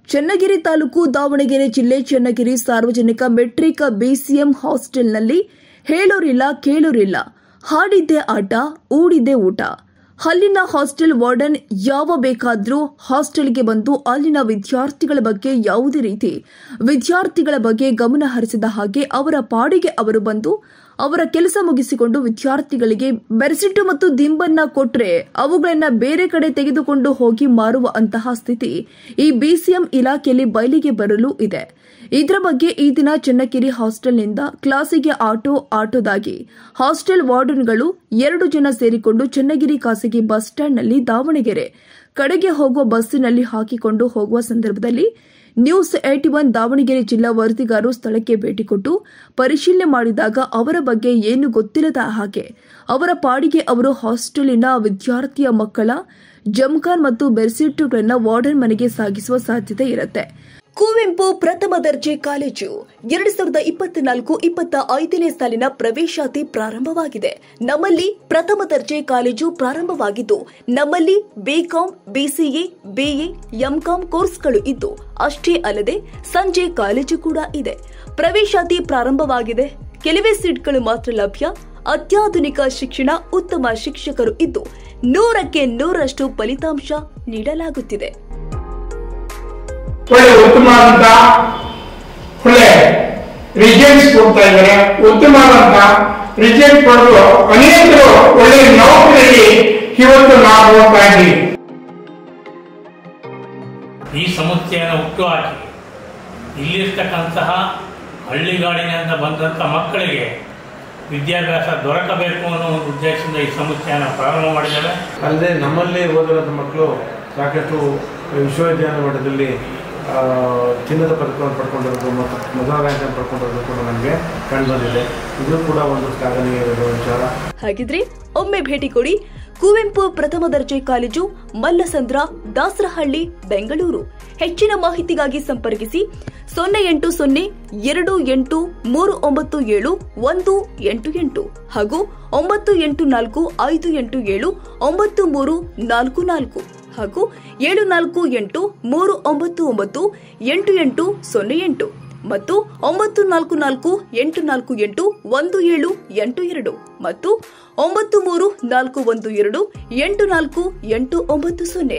ಚನ್ನಗಿರಿ ತಾಲೂಕು ದಾವಣಗೆರೆ ಜಿಲ್ಲೆ ಚನ್ನಗಿರಿ ಸಾರ್ವಜನಿಕ metric BCM ಹಾಸ್ಟೆಲ್ನಲ್ಲಿ ಹೇಳೋರಿಲ್ಲ ಕೇಳೋರಿಲ್ಲ, ಹಾಡಿದ್ದೆ ಆಟ ಊಡಿದ್ದೆ ಊಟ. ಅಲ್ಲಿನ ಹಾಸ್ಟೆಲ್ ವಾರ್ಡನ್ ಯಾವ ಬೇಕಾದ್ರೂ ಹಾಸ್ಟೆಲ್ಗೆ ಬಂದು ಅಲ್ಲಿನ ವಿದ್ಯಾರ್ಥಿಗಳ ಬಗ್ಗೆ ಯಾವುದೇ ರೀತಿ ವಿದ್ಯಾರ್ಥಿಗಳ ಬಗ್ಗೆ ಗಮನ ಹರಿಸದ ಹಾಗೆ ಅವರ ಪಾಡಿಗೆ ಅವರು ಬಂದು ಅವರ ಕೆಲಸ ಮುಗಿಸಿಕೊಂಡು ವಿದ್ಯಾರ್ಥಿಗಳಿಗೆ ಬೆರೆಸಿಟ್ಟು ಮತ್ತು ದಿಂಬನ್ನ ಕೊಟ್ರೆ ಅವುಗಳನ್ನ ಬೇರೆ ಕಡೆ ತೆಗೆದುಕೊಂಡು ಹೋಗಿ ಮಾರುವ ಅಂತಹ ಸ್ಥಿತಿ ಈ ಬಿಸಿಎಂ ಇಲಾಖೆಯಲ್ಲಿ ಬಯಲಿಗೆ ಬರಲು ಇದೆ. ಇದರ ಬಗ್ಗೆ ಈ ದಿನ ಚನ್ನಗಿರಿ ಹಾಸ್ಟೆಲ್ನಿಂದ ಕ್ಲಾಸಿಗೆ ಆಟೋದಾಗಿ ಹಾಸ್ಟೆಲ್ ವಾರ್ಡನ್ಗಳು 2 ಜನ ಸೇರಿಕೊಂಡು ಚನ್ನಗಿರಿ ಖಾಸಗಿ ಬಸ್ ಸ್ಟ್ಯಾಂಡ್ನಲ್ಲಿ ದಾವಣಗೆರೆ ಕಡೆಗೆ ಹೋಗುವ ಬಸ್ಸಿನಲ್ಲಿ ಹಾಕಿಕೊಂಡು ಹೋಗುವ ಸಂದರ್ಭದಲ್ಲಿ ನ್ಯೂಸ್ 81 ದಾವಣಗೆರೆ ಜಿಲ್ಲಾ ವರದಿಗಾರರು ಸ್ಥಳಕ್ಕೆ ಭೇಟಿ ಕೊಟ್ಟು ಪರಿಶೀಲನೆ ಮಾಡಿದಾಗ ಅವರ ಬಗ್ಗೆ ಏನು ಗೊತ್ತಿಲ್ಲದ ಹಾಗೆ ಅವರ ಪಾಡಿಗೆ ಅವರು ಹಾಸ್ಟೆಲಿನ ವಿದ್ಯಾರ್ಥಿಯ ಮಕ್ಕಳ ಜಮ್ಖಾನ್ ಮತ್ತು ಬೆರ್ಸಿಟ್ಟುಗಳನ್ನು ವಾರ್ಡನ್ ಮನೆಗೆ ಸಾಗಿಸುವ ಸಾಧ್ಯತೆ ಇರುತ್ತೆ. ಕುವೆಂಪು ಪ್ರಥಮ ದರ್ಜೆ ಕಾಲೇಜು 2024-25ನೇ ಸಾಲಿನ ಪ್ರವೇಶಾತಿ ಪ್ರಾರಂಭವಾಗಿದೆ. ನಮ್ಮಲ್ಲಿ ಪ್ರಥಮ ದರ್ಜೆ ಕಾಲೇಜು ಪ್ರಾರಂಭವಾಗಿದ್ದು ನಮ್ಮಲ್ಲಿ ಬಿಕಾಂ, ಬಿಸಿಎ, ಬಿಎ, ಎಂಕಾಂ ಕೋರ್ಸ್ಗಳು ಇದ್ದು ಅಷ್ಟೇ ಅಲ್ಲದೆ ಸಂಜೆ ಕಾಲೇಜು ಕೂಡ ಇದೆ. ಪ್ರವೇಶಾತಿ ಪ್ರಾರಂಭವಾಗಿದೆ. ಕೆಲವೇ ಸೀಟ್ಗಳು ಮಾತ್ರ ಲಭ್ಯ. ಅತ್ಯಾಧುನಿಕ ಶಿಕ್ಷಣ, ಉತ್ತಮ ಶಿಕ್ಷಕರು ಇದ್ದು 100ಕ್ಕೆ 100ರಷ್ಟು ಫಲಿತಾಂಶ ನೀಡಲಾಗುತ್ತಿದೆ. ಒಳ್ಳೆ ಉತ್ತಮವಾದಂತ ಒಳ್ಳೆ ರಿಸಲ್ಟ್ಸ್ ಕೊಡ್ತಾ ಇದ್ದಾರೆ. ಉತ್ತಮವಾದಂತ ರಿಸಲ್ಟ್ ಪಡೆದು ಅನೇಕರು ಒಳ್ಳೆ ನೌಕರಿಯಲ್ಲಿ ಇವತ್ತು ನಾವು ಹೋಗ್ತಾ ಇದ್ದೀವಿ. ಈ ಸಮಸ್ಯೆಯನ್ನು ಹುಟ್ಟುಹಾಕಿ ಇಲ್ಲಿರ್ತಕ್ಕಂತಹ ಹಳ್ಳಿಗಾಡಿನಿಂದ ಬಂದಂಥ ಮಕ್ಕಳಿಗೆ ವಿದ್ಯಾಭ್ಯಾಸ ದೊರಕಬೇಕು ಅನ್ನೋ ಒಂದು ಉದ್ದೇಶದಿಂದ ಈ ಸಮಸ್ಯೆಯನ್ನು ಪ್ರಾರಂಭ ಮಾಡಿದ್ದಾರೆ. ಅಲ್ಲದೆ ನಮ್ಮಲ್ಲಿ ಓದಿರೋಂಥ ಮಕ್ಕಳು ಸಾಕಷ್ಟು ವಿಶ್ವವಿದ್ಯಾಲಯ ಮಟ್ಟದಲ್ಲಿ ಚಿನ್ನದ ಪದಕವನ್ನು ಪಡ್ಕೊಂಡಿರೋದು ಮತ್ತು ಮೊದಲ ರ್ಯಾಂಕ್ ಪಡ್ಕೊಂಡಿರೋದು ಕೂಡ ನಮಗೆ ಕಂಡುಬಂದಿದೆ. ಇದು ಕೂಡ ಒಂದು ಶ್ಲಾಘನೀಯ ವಿಚಾರ. ಹಾಗಿದ್ರೆ ಒಮ್ಮೆ ಭೇಟಿ ಕೊಡಿ. ಕುವೆಂಪು ಪ್ರಥಮ ದರ್ಜೆ ಕಾಲೇಜು, ಮಲ್ಲಸಂದ್ರ, ದಾಸರಹಳ್ಳಿ, ಬೆಂಗಳೂರು. ಹೆಚ್ಚಿನ ಮಾಹಿತಿಗಾಗಿ ಸಂಪರ್ಕಿಸಿ 08028397188 ಹಾಗೂ 9845879344 ಹಾಗೂ 7483998808 ಮತ್ತು 9448481782 ಮತ್ತು 9341284890.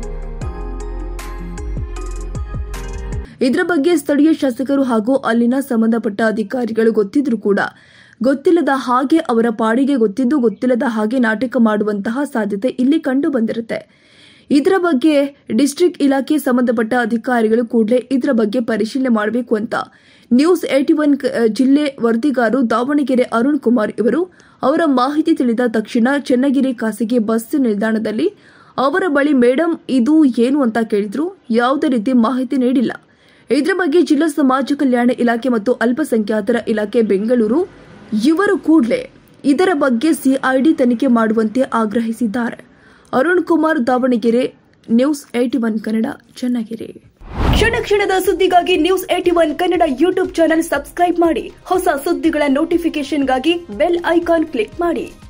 ಇದರ ಬಗ್ಗೆ ಸ್ಥಳೀಯ ಶಾಸಕರು ಹಾಗೂ ಅಲ್ಲಿನ ಸಂಬಂಧಪಟ್ಟ ಅಧಿಕಾರಿಗಳು ಗೊತ್ತಿದ್ರೂ ಕೂಡ ಗೊತ್ತಿಲ್ಲದ ಹಾಗೆ ಅವರ ಪಾಡಿಗೆ ಗೊತ್ತಿದ್ದು ಗೊತ್ತಿಲ್ಲದ ಹಾಗೆ ನಾಟಕ ಮಾಡುವಂತಹ ಸಾಧ್ಯತೆ ಇಲ್ಲಿ ಕಂಡು ಬಂದಿರುತ್ತೆ. ಇದರ ಬಗ್ಗೆ ಡಿಸ್ಟ್ರಿಕ್ಟ್ ಇಲಾಖೆ ಸಂಬಂಧಪಟ್ಟ ಅಧಿಕಾರಿಗಳು ಕೂಡಲೇ ಇದರ ಬಗ್ಗೆ ಪರಿಶೀಲನೆ ಮಾಡಬೇಕು ಅಂತ ನ್ಯೂಸ್ 81 ಜಿಲ್ಲೆ ವರದಿಗಾರರು ದಾವಣಗೆರೆ ಅರುಣ್ ಕುಮಾರ್ ಇವರು ಅವರ ಮಾಹಿತಿ ತಿಳಿದ ತಕ್ಷಣ ಚನ್ನಗಿರಿ ಖಾಸಗಿ ಬಸ್ ನಿಲ್ದಾಣದಲ್ಲಿ ಅವರ ಬಳಿ ಮೇಡಮ್ ಇದು ಏನು ಅಂತ ಕೇಳಿದ್ರು. ಯಾವುದೇ ರೀತಿ ಮಾಹಿತಿ ನೀಡಿಲ್ಲ. ಇದರ ಬಗ್ಗೆ ಜಿಲ್ಲಾ ಸಮಾಜ ಕಲ್ಯಾಣ ಇಲಾಖೆ ಮತ್ತು ಅಲ್ಪಸಂಖ್ಯಾತರ ಇಲಾಖೆ ಬೆಂಗಳೂರು ಇವರು ಕೂಡಲೇ ಇದರ ಬಗ್ಗೆ ಸಿಐಡಿ ತನಿಖೆ ಮಾಡುವಂತೆ ಆಗ್ರಹಿಸಿದ್ದಾರೆ. ಅರುಣ್ ಕುಮಾರ್, ದಾವಣಗೆರೆ, ನ್ಯೂಸ್ 81 ಕನ್ನಡ, ಚನ್ನಗಿರಿ. ಕ್ಷಣ ಕ್ಷಣದ ಸುದ್ದಿಗಾಗಿ news 81 Kannada YouTube channel subscribe ಮಾಡಿ. ಹೊಸ ಸುದ್ದಿಗಳ ನೋಟಿಫಿಕೇಶನ್ಗಾಗಿ ಬೆಲ್ ಐಕಾನ್ ಕ್ಲಿಕ್ ಮಾಡಿ.